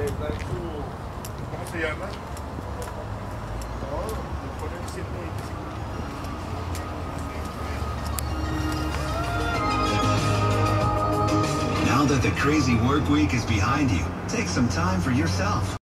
les dan su, ¿cómo se llama? No, les ponen 125. Now that the crazy work week is behind you, take some time for yourself.